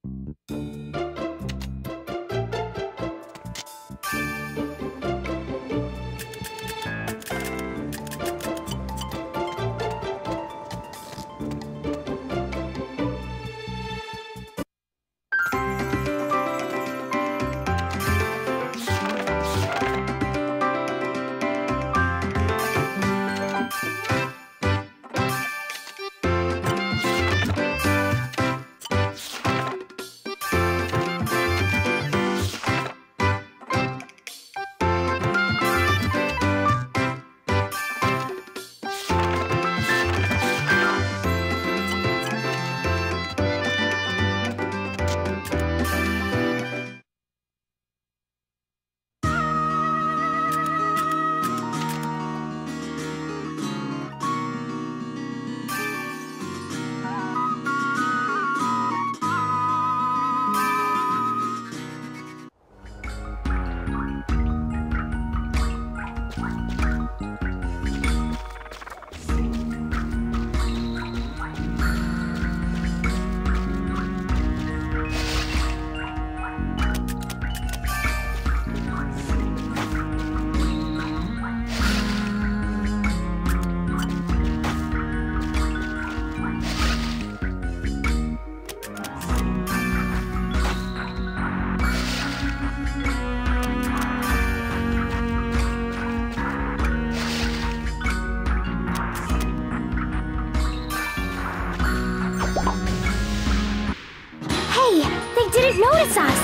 didn't notice us!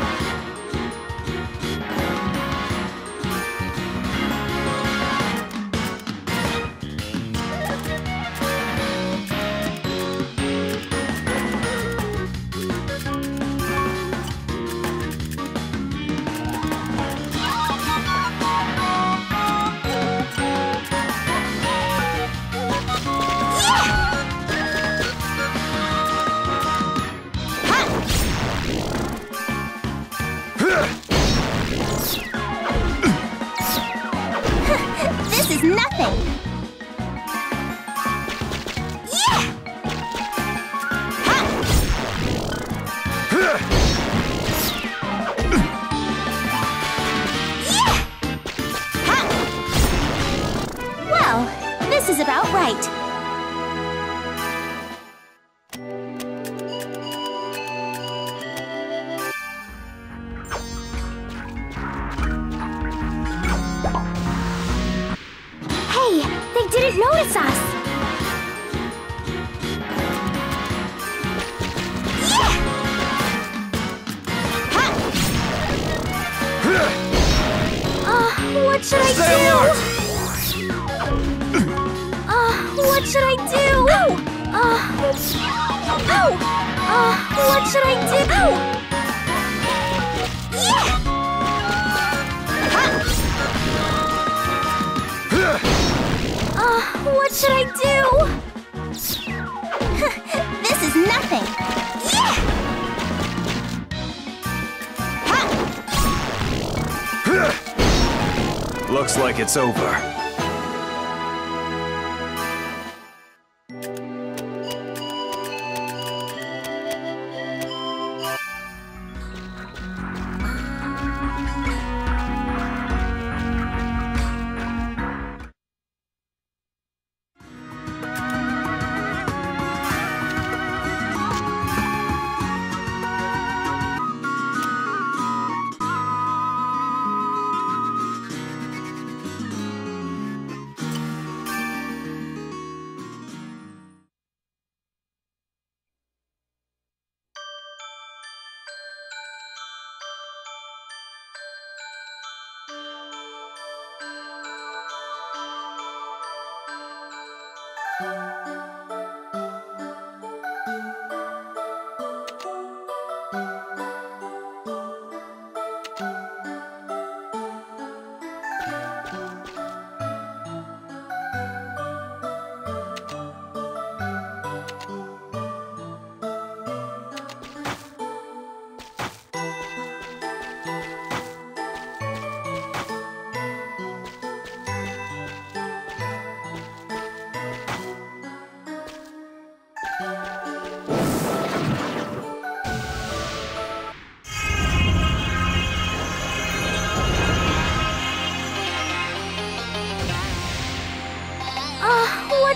Looks like it's over.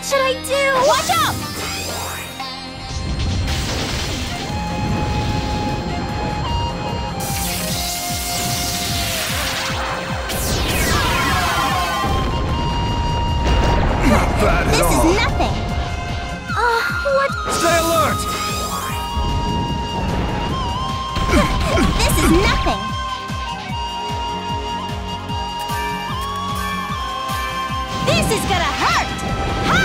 should I do? Watch out! Not bad at all. This is nothing. What? Stay alert! This is nothing. This is gonna hurt! Ha!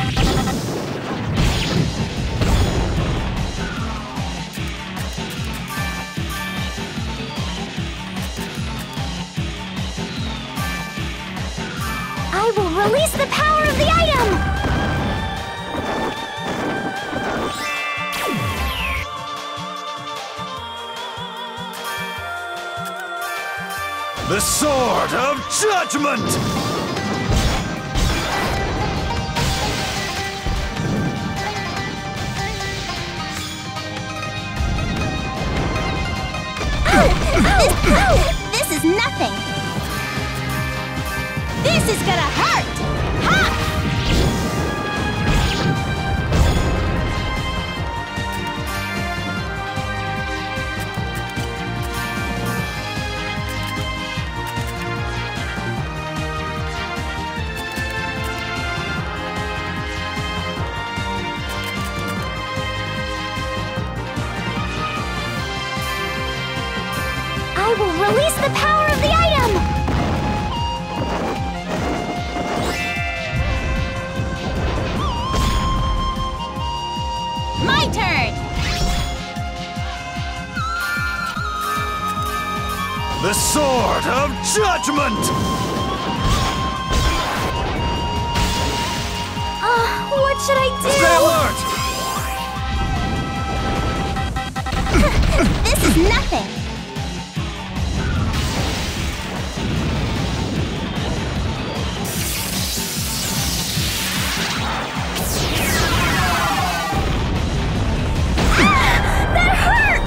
I will release the power of the item! The Sword of Judgment! This is nothing! This is gonna hurt! Ha! I will release the power of the item! My turn! The Sword of Judgment! What should I do? Stay alert! This is nothing! That hurt!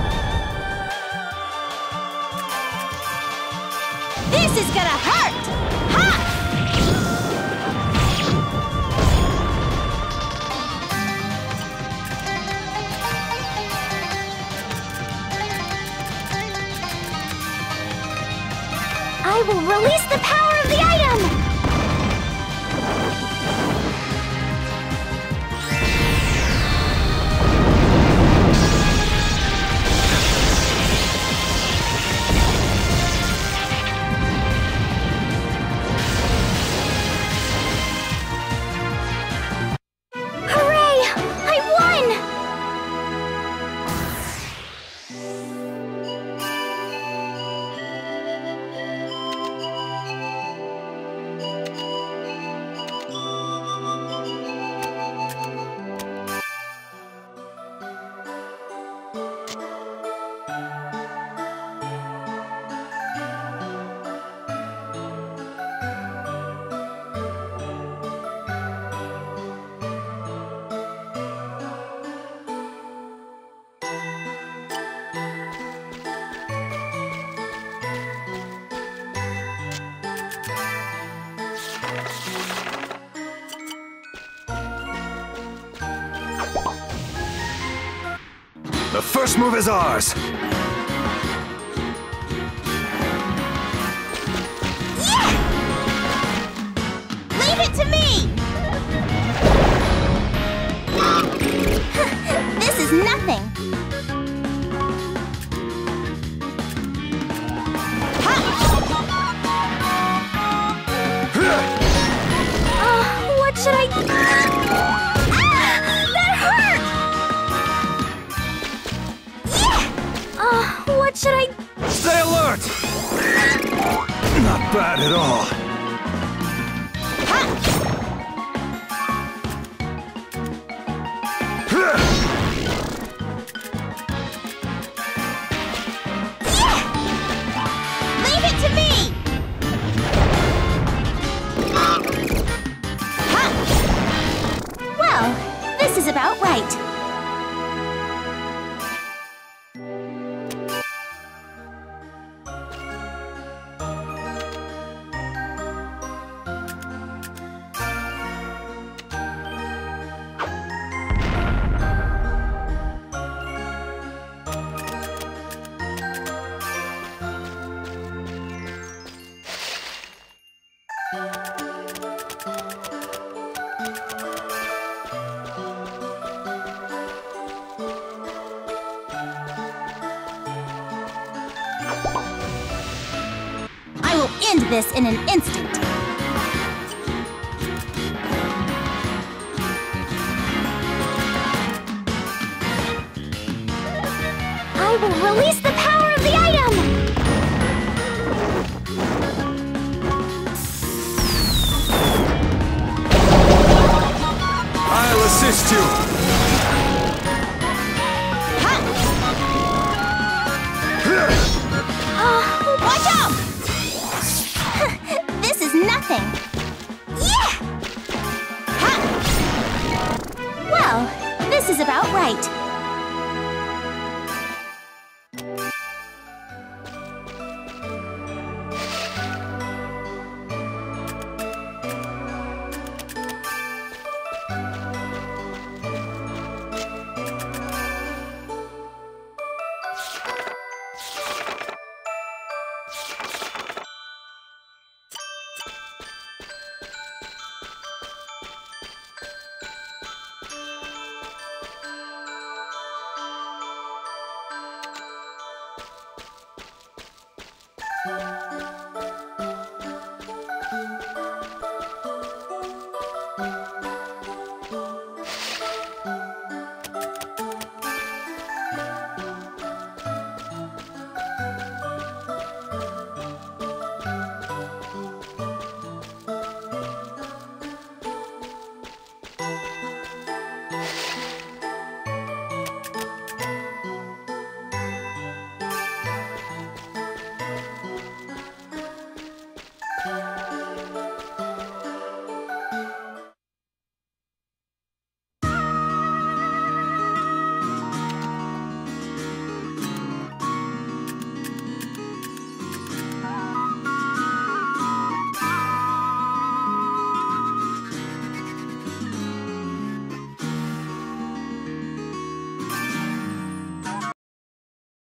This is gonna hurt! Ha! I will release the power of the item! Hooray! I won! The first move is ours! Yeah! Leave it to me! This is nothing! Ha! What should I do? That hurt! Yeah! What should I... Stay alert! Not bad at all. Leave it to me! Well, this is about right. end this in an instant. I will release the power of the item! I'll assist you! Watch out! This is nothing. Yeah! Well, this is about right.